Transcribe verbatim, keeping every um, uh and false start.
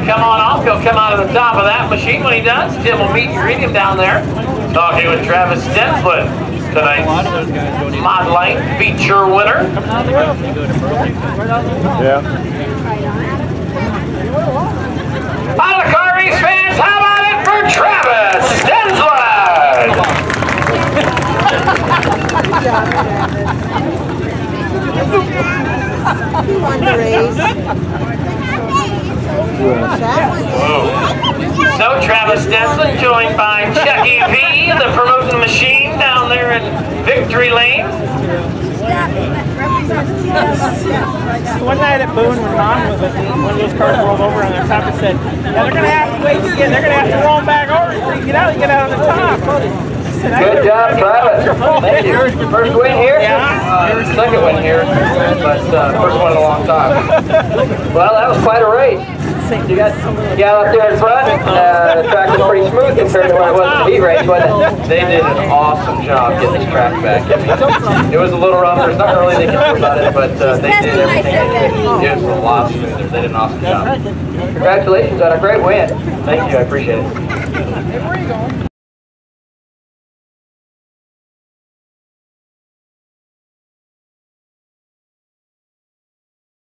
come on off. He'll come out of the top of that machine. When he does, Tim will meet and greet him down there. Talking with Travis Stenslet, tonight's Mod Lane feature winner. Yeah. Out of the car race fans, how about it for Travis Stenslet? You won the race. So Travis Stenslet joined by Chucky V, the promoting machine down there in Victory Lane. One night at Boone, when Mom was with me, one of those cars rolled over on their top and said, yeah, they're going to have to wait to get, they're going to have to roll them back over so you get out and get out on the top. Good job, Travis. Thank you. First win here? Yeah. Uh, second win here, but uh, first one in a long time. Well, that was quite a race. You got, you got up there in front. Uh, the track was pretty smooth compared to what it was in the heat race, wasn't it? They did an awesome job getting this track back. I mean, it was a little rough. There's nothing really they can do about it, but uh, they did everything they could. It was a lot smoother. They did an awesome job. Congratulations on a great win. Thank you. I appreciate it.